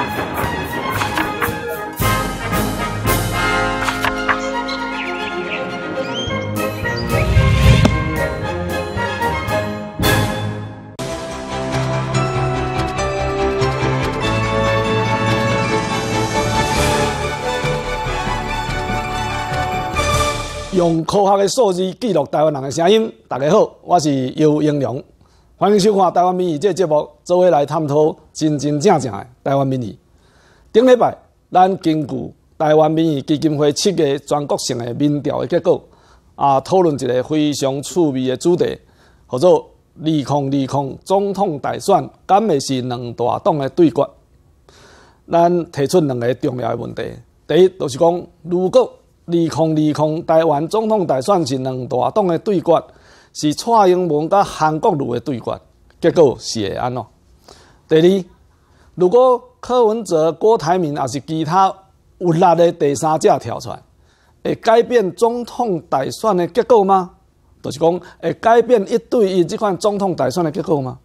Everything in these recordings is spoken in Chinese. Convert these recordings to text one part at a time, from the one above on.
用科学的数字记录台湾人的声音。大家好，我是尤英良，欢迎收看《台湾民意》这节目，做伙来探讨真正的台湾民意。顶礼拜，咱根据台湾民意基金会7个全国性的民调的结果，讨论一个非常趣味的主题，叫做2020总统大选，敢会是两大党的对决？咱提出2个重要的问题，第一就是讲，如果2020台湾总统大选是两大党的对决，是蔡英文甲韩国瑜的对决，结果是会安怎？第二，如果柯文哲、郭台铭也是其他有力的第三者跳出来，会改变总统大选的结果吗？就是讲会改变1对1这款总统大选的结果吗？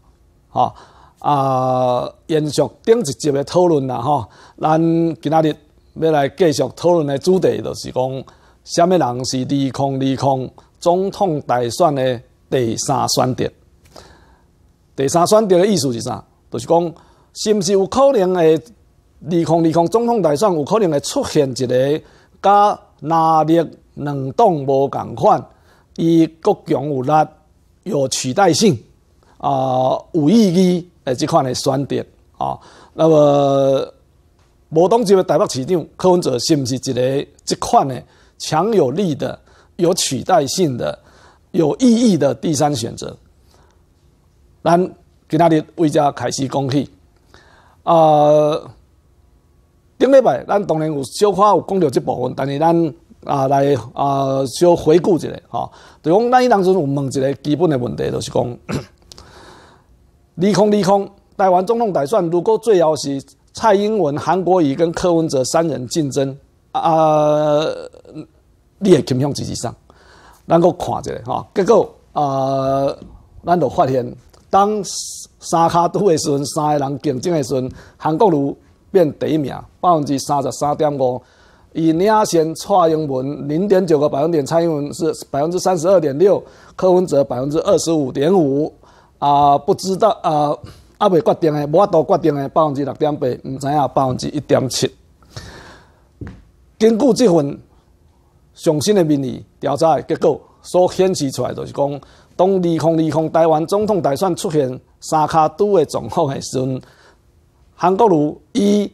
延续顶一集的讨论啦，咱今仔日要来继续讨论的主题，就是讲，什么人是2020总统大选的第三选择？第三选择的意思是啥？就是讲，是不是有可能会2020总统大选有可能会出现一个甲蓝绿两党无共款，伊各强有力，有取代性，有意义的这款的选择那么。无党籍的台北市长柯文哲是不是一个这款的强有力的、有取代性的、有意义的第三选择？咱今仔日为这开始讲起。顶礼拜咱当然有小可有讲到这部分，但是咱来小回顾一下就讲咱当阵有问一个基本的问题，就是讲2020台湾总统大选，如果最后是蔡英文、韩国瑜跟柯文哲3人竞争，你会倾向支持谁？咱搁看一下结果咱就发现，当三脚赌的时阵，3个人竞争的时阵，韩国瑜变第一名，33.5%，以领先蔡英文0.9个百分点，蔡英文是32.6%，柯文哲25.5%，不知道未决定的，无法度决定的6.8%，唔知影1.7%。根据这份上新的民意调查的结果，所显示出来就是讲，当2020台湾总统大选出现三脚赌的状况的时阵，韩国瑜以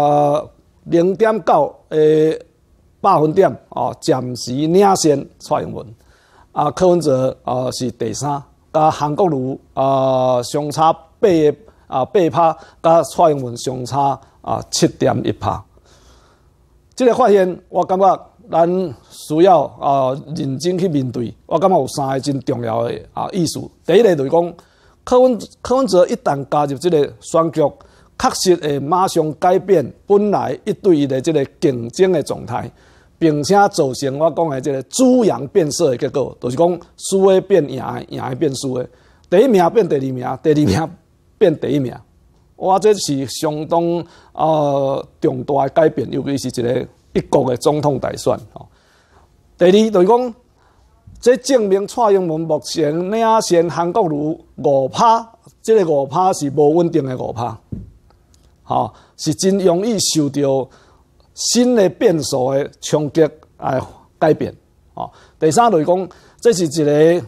0.9个百分点暂时领先蔡英文，柯文哲是第3，甲韩国瑜相差8%，甲蔡英文相差7.1%。这个发现，我感觉咱需要认真去面对。我感觉有3个真重要的意思。第一个就是讲，柯文哲一旦加入这个选举，确实会马上改变本来1对1的这个竞争的状态，并且造成我讲的这个猪羊变色的结果，就是讲输的变赢的，赢的变输的。第一名变第二名，第二名变第一名，哇，这是相当重大的改变，尤其是一国的总统大选。第二就是讲，这证明蔡英文目前领先韩国瑜5%，这个5%是无稳定的5%，是真容易受到新的变数的冲击改变。第三就是讲，这是一个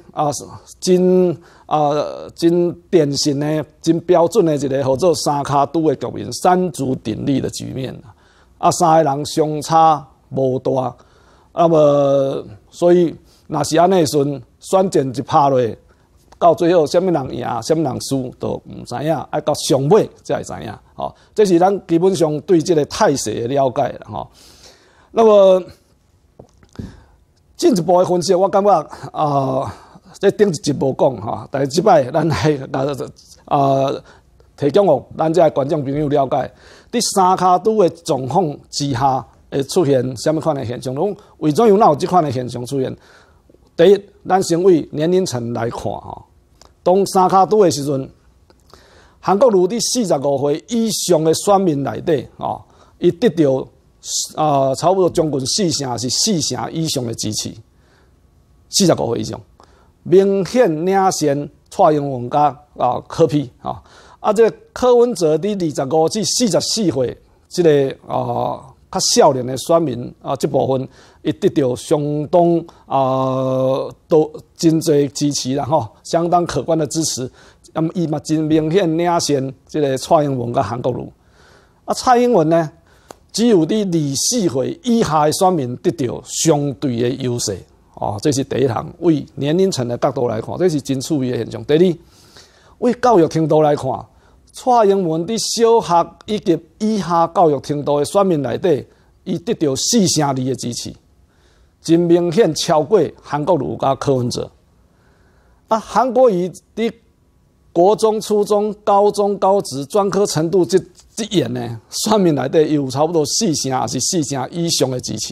真典型的、真标准的一个叫做三脚赌的局面，三足鼎立的局面。3个人相差无大，那么所以若是安尼时阵，选战一拍落，到最后什么人赢、什么人输都唔知影，要到上尾才会知影。这是咱基本上对这个态势的了解啦。那么进一步的分析，我感觉这顶一集无讲但是这摆咱来提供予咱这观众朋友了解，伫三脚赌的状况之下，会出现什么款的现象？为怎样有这款的现象出现？第一，咱先为年龄层来看当三脚赌的时阵， 韩国瑜伫45岁以上的选民内底，伊得到差不多将近4成是4成以上的支持，45岁以上，明显领先蔡英文甲柯 P 这个柯文哲伫25至44岁，这个较少年的选民这部分伊得到相当都真侪支持啦相当可观的支持。伊嘛真明显领先这个蔡英文甲韩国瑜。蔡英文呢，只有伫24岁以下的选民得到相对的优势。这是第一项，为年龄层的角度来看，这是真趣味的现象。第二，为教育程度来看，蔡英文伫小学以及以下教育程度的选民内底，伊得到4成2的支持，真明显超过韩国瑜甲柯文哲。韩国瑜伫国中、初中、高中、高职、专科程度这沿呢，选民内底有差不多4成还是4成以上的支持，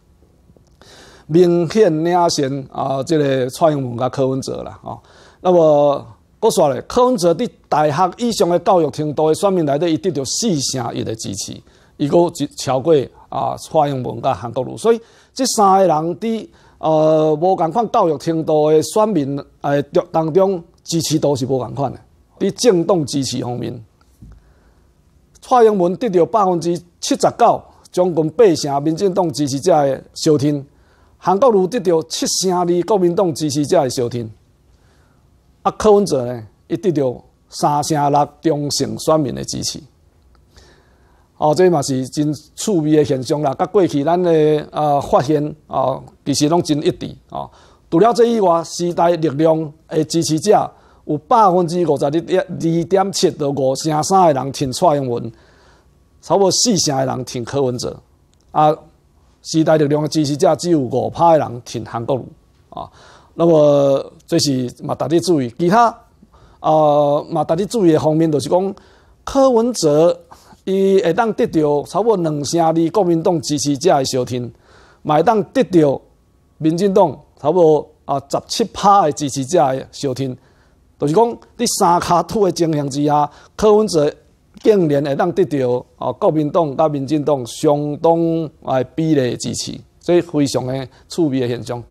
明显领先这个蔡英文甲柯文哲啦那么，搁说咧，柯文哲伫大学以上的教育程度的选民内底，伊得到4成1的支持，伊搁超过蔡英文甲韩国瑜，所以这3个人伫无共款教育程度的选民当中。支持度是无共款的，伫政党支持方面，蔡英文得到79%，将近8成民进党支持者的收听；韩国瑜得到7成2国民党支持者的收听。柯文哲呢，伊得到3成6中性选民的支持。这嘛是真趣味的现象啦。甲过去咱的发现其实拢真一致除了这以外，时代力量的支持者有52.7%到5成3的人挺蔡英文，差不多4成的人挺柯文哲。时代力量的支持者只有5%的人挺韩国瑜那么这是嘛大家注意，其他嘛大家注意的方面就是讲，柯文哲伊会当得到差不多2成2国民党支持者的收听，嘛会当得到民进党。差不多17%的支持者的收听，就是讲伫3卡土的情形之下，柯文哲竟然会当得到国民党甲民进党相当比例的支持，这非常的趣味的现象。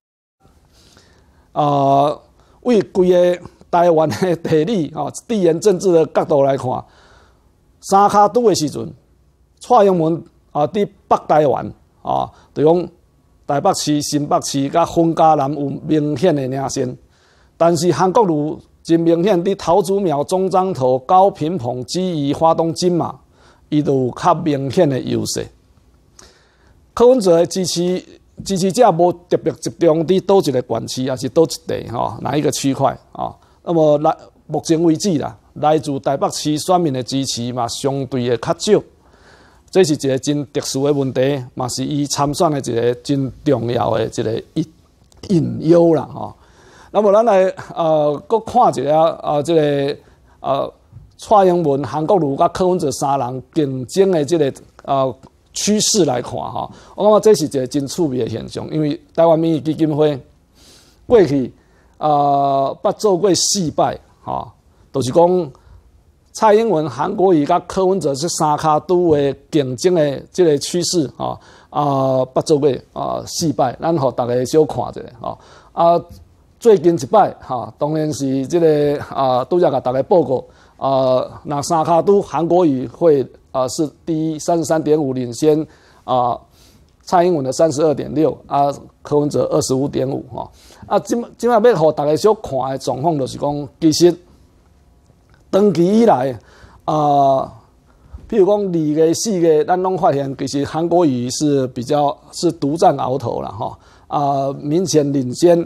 为规个台湾的地理地缘政治的角度来看，3卡土的时阵，蔡英文伫北台湾就讲。台北市、新北市甲分嘉南有明显的领先，但是韩国瑜真明显伫桃竹苗、中彰投、高屏澎、基宜、花东、金马，伊都有较明显的优势。柯文哲的支持者无特别集中伫倒一个县市，还是倒一地哪一个区块那么目前为止啦，来自台北市选民的支持嘛，相对的较少。这是一个真特殊的问题，嘛是伊参选的一个真重要的一个隐忧啦那么咱来搁看一下这个蔡英文、韩国瑜甲柯文哲3人竞争的这个趋势来看我感觉这是一个真趣味的现象，因为台湾民意基金会过去捌做过4摆就是讲。蔡英文、韩国瑜甲柯文哲是3卡都的竞争的这个趋势捌做过4摆，咱互大家小看一下最近一摆当然是这个拄则甲大家报告那3卡都韩国瑜会是第一33.5领先蔡英文的32.6柯文哲25.5今仔要互大家小看的状况就是讲其实。长期以来，譬如讲2月、4月，咱拢发现其实韩国瑜是独占鳌头了明显领先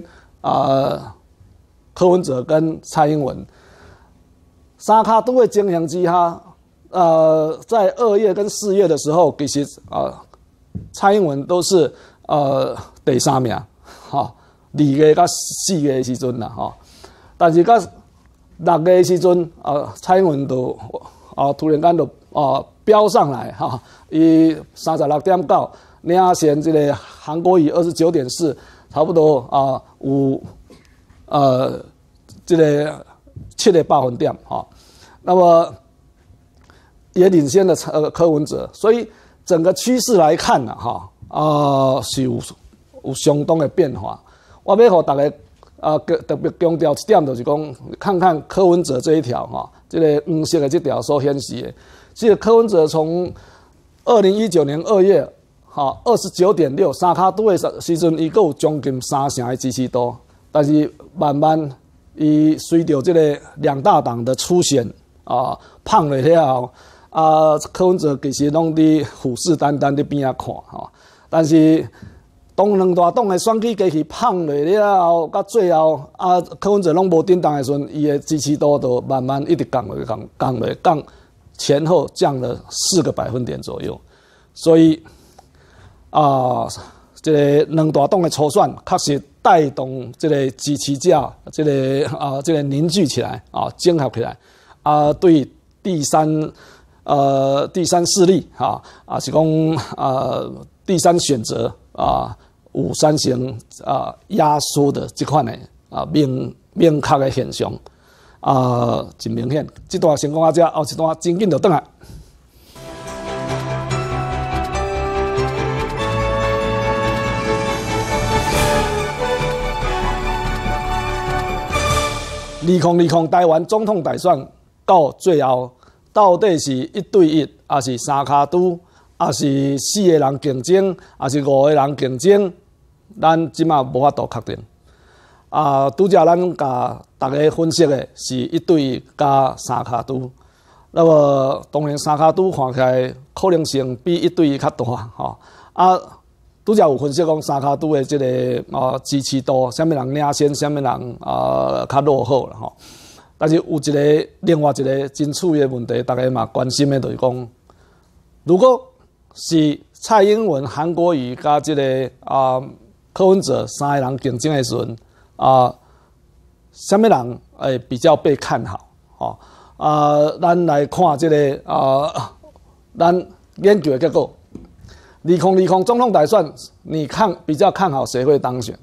柯文哲跟蔡英文。3卡都的情形之下，在2月跟4月的时候，其实蔡英文都是第3名2月跟4月的时阵啦但是到6月的时阵，蔡英文就突然间就飙上来伊36.9领先这个韩国瑜29.4，差不多有这个7个百分点那么也领先了柯文哲，所以整个趋势来看呢，是有相当的变化。我要和大家特别强调一点，就是讲看看柯文哲这一条这个黄色的这条所显示的，其实柯文哲从2019年2月29.6三卡都的时阵，伊有将近3成的支持度，但是慢慢伊随着这个两大党的出现胖了了后，柯文哲其实拢伫虎视眈眈伫边仔看但是当两大党的选举机器胖了后，到最后柯文哲拢无振动的时阵，伊的支持度就慢慢一直降前后降了4个百分点左右，所以这个两大党的初选确实带动这个支持者这个凝聚起来整合起来对第三势力是讲第三选择有产生压缩的这款的明确的现象真明显。这段先讲到这，后一段真紧就转来。2020台湾总统大选到最后，到底是1对1，还是三卡都，还是4个人竞争，还是5个人竞争？咱即马无法度确定。拄则咱甲大家分析的是1对1加三卡都，那么当然三卡都看起来可能性比1对1较大拄则有分析讲三卡都的这个支持度，什么人领先，什么人较落后了但是有另外一个真趣的问题，大家嘛关心的就是讲，如果是蔡英文、韩国瑜加这个柯文哲3个人竞争的时阵什么人会比较被看好？咱来看这个咱研究的结果。2020总统大选，你比较看好谁会当选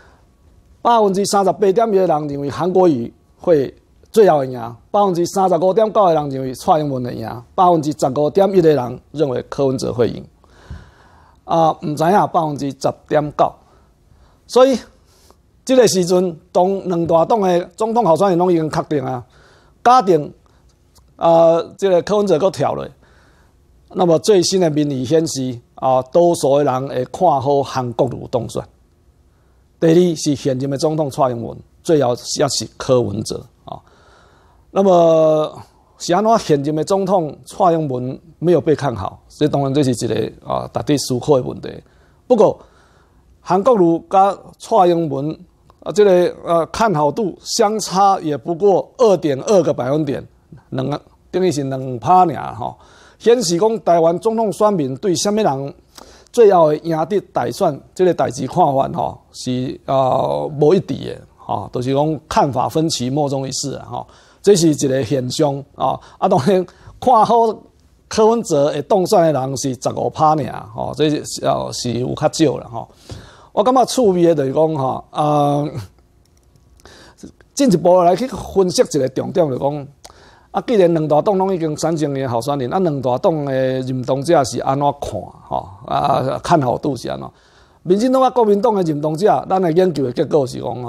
？38.1%的人认为韩国瑜会最后赢，35.9%的人认为蔡英文会赢，15.1%的人认为柯文哲会赢。唔知影10.9%，所以这个时阵，当两大党的总统候选人拢已经确定假定这个柯文哲搁跳落，那么最新的民意显示多数的人会看好韩国瑜当选。第二是现任的总统蔡英文，最后也是柯文哲那么是安怎现任的总统蔡英文没有被看好？所以当然这是一个值得思考的问题。不过韩国瑜跟蔡英文这个看好度相差也不过2.2个百分点，等于是2%尔显示讲台湾总统选民对什么人最后赢得大选这个代志看法是无一致的就是讲看法分歧，莫衷一是这是一个现象当然看好柯文哲会当选的人是15%尔这是有较少了我感觉趣味的就是讲进一步来去分析一个重点，就是讲既然两大党拢已经产生的候选人，两大党的认同者是安怎看看好度是安怎？民进党甲国民党的认同者，咱的研究的结果是讲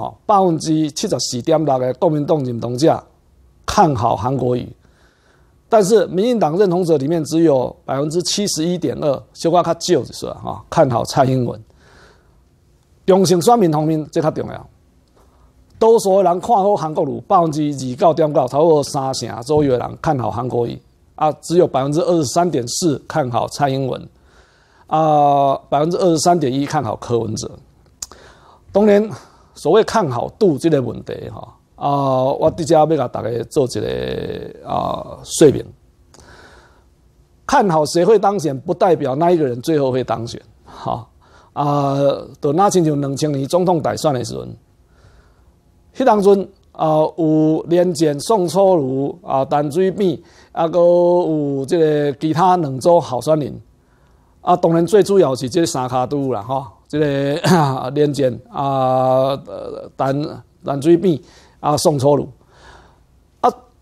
74.6%的国民党认同者看好韩国瑜，但是民进党认同者里面只有71.2%，小可较少就是看好蔡英文。中性选民方面，这较重要。多数的人看好韩国瑜，29.9%，差不多3成左右的人看好韩国瑜只有23.4%看好蔡英文，23.1%看好柯文哲。当然，所谓看好度这个问题我伫这要甲大家做一个说明。看好谁会当选，不代表那一个人最后会当选。就那亲像2000年总统大选的时阵。迄当阵有连检、宋楚瑜陈水扁阁有这个其他2组候选人当然最主要是这三卡都啦这个连检陈水扁宋楚瑜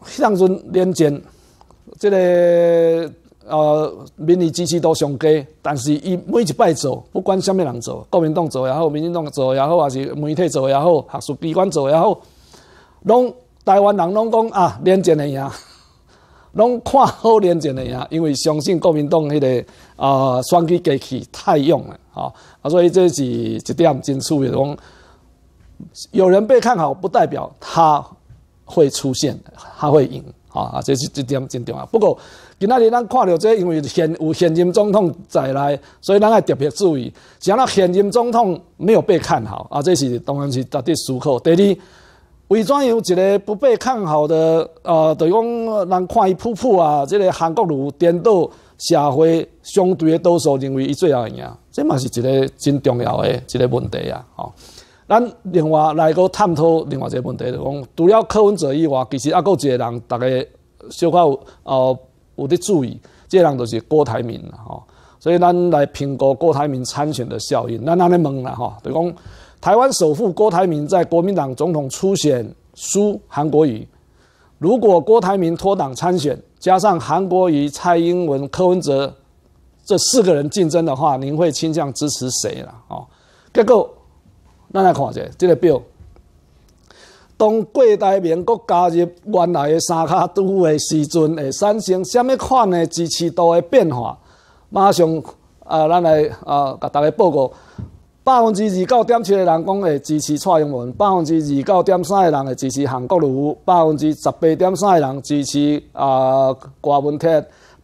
迄当阵连战，这个民意支持度上低，但是伊每一摆做，不管什么人做，国民党做也好，民进党做也好，还是媒体做也好，学术机关做也好，拢台湾人拢讲啊，连战会赢，拢看好连战会赢，因为相信国民党迄个选举机器太用了所以这是一点真趣的讲。有人被看好，不代表他会出现，他会赢这是一点真重要。不过，今仔日咱看到这，因为有现任总统在内，所以咱要特别注意。只要现任总统没有被看好这是当然是值得思考。第二，为怎样一个不被看好的就是讲人看伊普普这个韩国瑜颠倒社会相对的多数认为伊最后会赢，这嘛是一个真重要的一个问题咱另外来个探讨另外一个问题，就是讲除了柯文哲以外，其实还有一个人，大家小可有在注意，这个人就是郭台铭所以咱来评估郭台铭参选的效应。咱安尼问啦就是讲台湾首富郭台铭在国民党总统初选输韩国瑜，如果郭台铭脱党参选，加上韩国瑜、蔡英文、柯文哲这4个人竞争的话，您会倾向支持谁啦结果。咱来看一下这个表，当郭台铭佫加入原来的三脚督的时阵，会产生什么款的支持度的变化？马上咱来甲大家报告，29.7%的人讲会支持蔡英文，29.3%的人会支持韩国瑜，18.3%的人支持郭文铁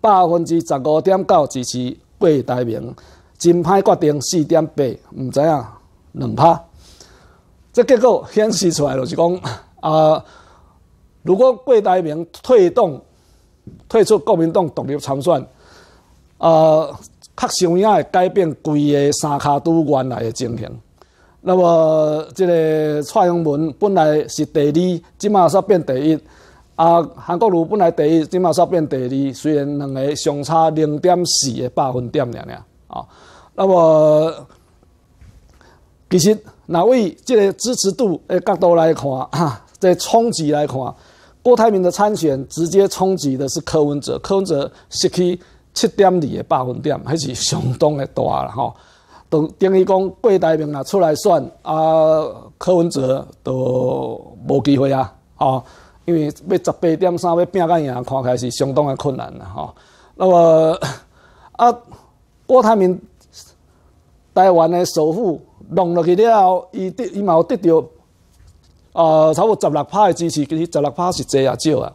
，15.9%支持郭台铭，真歹决定4.8%，唔知影2%。这结果显示出来就是讲如果郭台铭退出国民党独立参选，较想影会改变规个三脚督原来的情形。那么这个蔡英文本来是第2，即马煞变第1。韩国瑜本来第1，即马煞变第2，虽然两个相差0.4个百分点那么其实，若为这个支持度的角度来看，这冲击来看，郭台铭的参选直接冲击的是柯文哲，柯文哲失去7.2个百分点，还是相当的大啦等于讲郭台铭若出来选柯文哲都无机会因为要18.3要拼甲赢，看起来是相当的困难啦那么郭台铭台湾的首富。弄落去了后，伊嘛有得到差不多16%的支持，其实16%是济少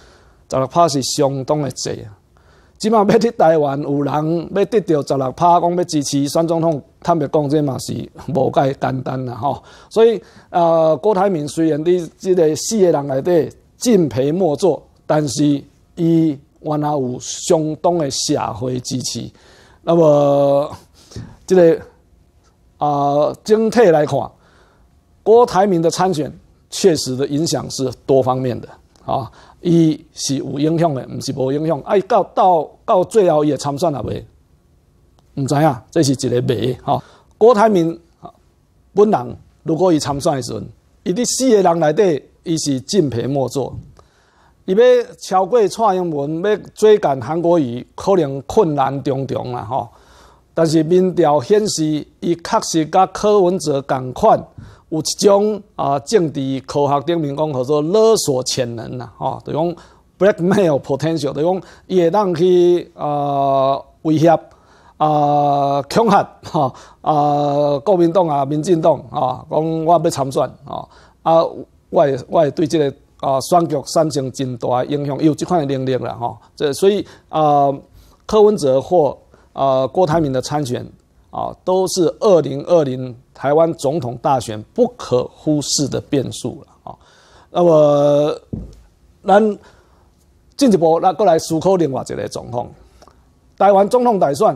16%是相当的济即马要伫台湾有人要得到16%，讲要支持选总统，坦白讲，这嘛是无介简单啦所以郭台铭虽然伫这个4个人内底敬陪末座，但是伊原来有相当的社会支持。那么这个。整体来看，郭台铭的参选确实的影响是多方面的伊是有影响的，不是无影响。到最后伊会参选也未，唔知影，这是一个谜郭台铭本人如果伊参选的时阵，伊伫4个人内底，伊是敬陪末座。伊要超过蔡英文，要追赶韩国瑜，可能困难重重啦但是民调显示，伊确实甲柯文哲同款，有一种政治科学顶面讲叫做勒索潜能啦，就讲 blackmail potential， 就讲伊会当去威胁恐吓国民党民进党讲我要参选我会对这个选举产生真大的影响，有这款的能力啦所以柯文哲或郭台铭的参选都是2020台湾总统大选不可忽视的变数了那么，咱进一步再来思考另外一个状况，台湾总统大选，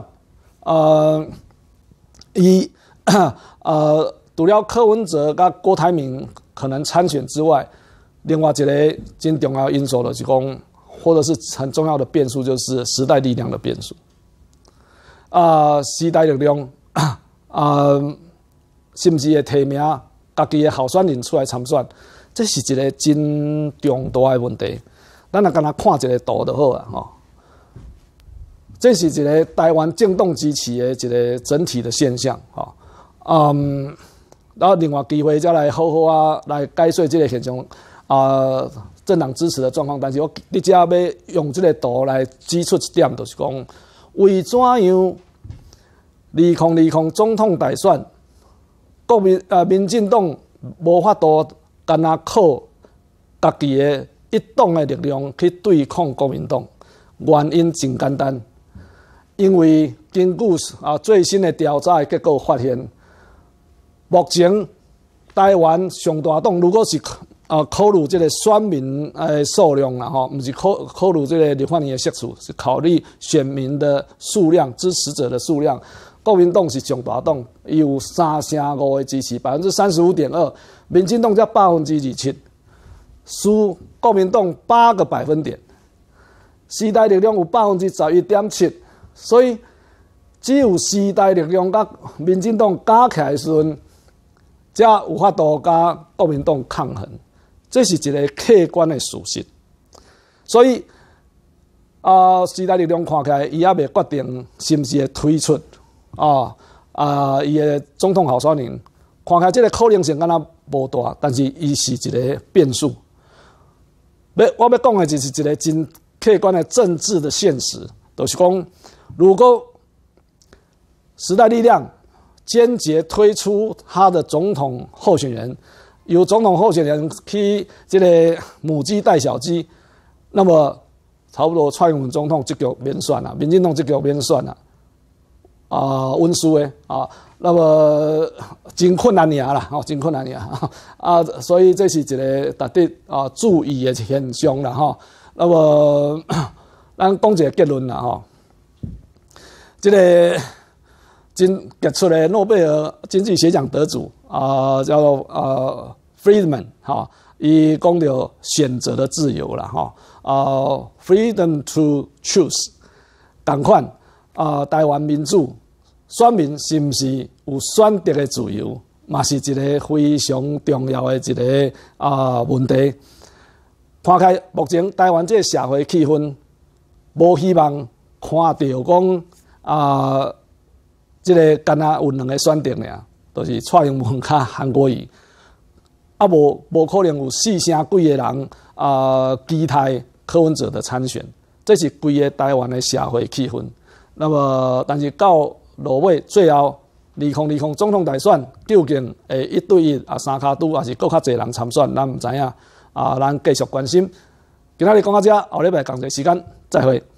除了柯文哲跟郭台铭可能参选之外，另外一个真重要因素就是讲，或者是很重要的变数，就是时代力量的变数。时代力量是不是会提名家己的候选人出来参选？这是一个真重大的问题。 咱若干那看一个图就好啊，吼。这是一个台湾政党支持的一个整体的现象，吼。然后另外机会再来好好啊来解说这个现象政党支持的状况。但是我你只要用这个图来指出一点，就是讲为怎样2020总统大选，民进党无法度干那靠家己的一党的力量去对抗国民党，原因真简单，因为根据最新的调查的结果发现，目前台湾上大党如果是考虑这个选民的数量啦，吼，不是考虑这个立法院的席数，是考虑选民的数量、支持者的数量。国民党是上大党，伊有3.5%的支持，35.2%，民进党才27%，输国民党8个百分点。时代力量有11.7%，所以只有时代力量甲民进党加起来的时阵，才有法度甲国民党抗衡。这是一个客观的事实，所以时代力量看起来，伊还未决定是不是会推出伊的总统候选人，看起来这个可能性敢若无大，但是伊是一个变数。我要讲的就是一个真客观的政治的现实，就是讲，如果时代力量坚决推出他的总统候选人，由总统候选人去这个母鸡带小鸡，那么差不多蔡英文总统这局免选了，民进党这局免选了，温输的那么真困难啦，真困难所以这是一个值得注意的现象啦，那么咱讲一个结论啦，这个真杰出的诺贝尔经济学奖得主叫做Friedman 伊讲到选择的自由啦freedom to choose， 同款台湾民主选民是不是有选择的自由，嘛是一个非常重要的一个问题。看开目前台湾这个社会气氛，无希望看到讲这个干那有两个选择尔，就是蔡英文加韩国瑜，无可能有4成几个人期待柯文哲的参选，这是规个台湾的社会气氛。那么，但是到落尾最后2020总统大选究竟会1对13卡都，还是更较侪人参选，咱唔知影咱继续关心。今仔日讲到这，后礼拜同一时间再会。